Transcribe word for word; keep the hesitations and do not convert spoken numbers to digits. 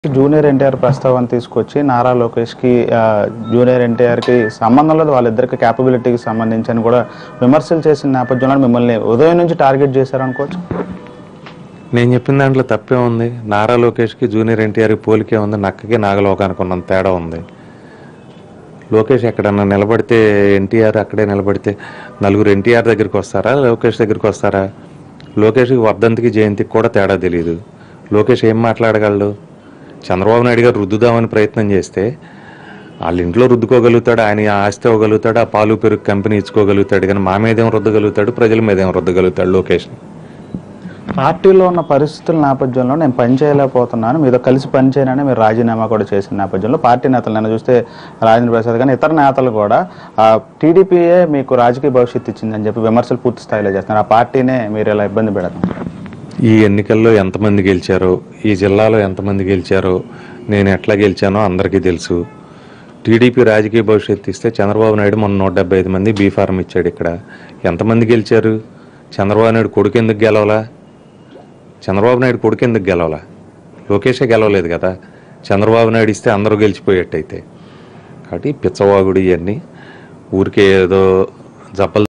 Junior NTR ప్రస్తావన తీసుకొచ్చి నారా లోకేష్కి జూనియర్ ఎన్టీఆర్కి సంబంధం లేదు, వాళ్ళిద్దరికి క్యాపబిలిటీకి సంబంధించి అని కూడా విమర్శలు చేసిన నేపథ్యంలో మిమ్మల్ని ఉదయం నుంచి టార్గెట్ చేశారనుకోవచ్చు. నేను చెప్పిన దాంట్లో తప్పే ఉంది. నారా లోకేష్కి జూనియర్ ఎన్టీఆర్కి పోలికే ఉంది, నక్కకి నాగలోకానికి ఉన్నంత తేడా ఉంది. లోకేష్ ఎక్కడన్నా నిలబడితే ఎన్టీఆర్ అక్కడే నిలబడితే నలుగురు ఎన్టీఆర్ దగ్గరికి వస్తారా, లోకేష్ దగ్గరికి వస్తారా? లోకేష్కి వర్ధంతికి జయంతికి కూడా తేడా తెలియదు. లోకేష్ ఏం మాట్లాడగలడు? చంద్రబాబు నాయుడు గారు రుద్దుదామని ప్రయత్నం చేస్తే వాళ్ళ ఇంట్లో రుద్దుకోగలుగుతాడు, ఆయన ఆస్తి ఇవ్వగలుగుతాడు, ఆ పాలు పెరుగు కంపెనీ ఇచ్చుకోగలుగుతాడు, కానీ మా మీదేం రుద్దగలుగుతాడు, ప్రజల మీదేం రుద్దగలుగుతాడు లోకేష్ని. పార్టీలో ఉన్న పరిస్థితుల నేపథ్యంలో నేను పని చేయలేకపోతున్నాను, మీతో కలిసి పని చేయనని మీరు రాజీనామా కూడా చేసిన నేపథ్యంలో పార్టీ నేతలు నేను చూస్తే రాజేంద్ర ప్రసాద్ కానీ ఇతర నేతలు కూడా టీడీపీయే మీకు రాజకీయ భవిష్యత్తు ఇచ్చిందని చెప్పి విమర్శలు పూర్తి స్థాయిలో చేస్తున్నారు. ఆ పార్టీనే మీరు ఇలా ఇబ్బంది పెడతాం. ఈ ఎన్నికల్లో ఎంతమంది గెలిచారో, ఈ జిల్లాలో ఎంతమంది గెలిచారో, నేను ఎట్లా గెలిచానో అందరికీ తెలుసు. టీడీపీ రాజకీయ భవిష్యత్తు ఇస్తే చంద్రబాబు నాయుడు మొన్న నూట డెబ్బై ఐదు మంది బీ ఫారం ఇచ్చాడు. ఇక్కడ ఎంతమంది గెలిచారు? చంద్రబాబు నాయుడు కొడుకు ఎందుకు గెలవలా? చంద్రబాబు నాయుడు కొడుకు ఎందుకు గెలవలా? లోకేషే గెలవలేదు కదా. చంద్రబాబు నాయుడు ఇస్తే అందరూ గెలిచిపోయేట్టయితే. కాబట్టి పిచ్చవాగుడు ఇవన్నీ ఊరికే ఏదో జప్పలు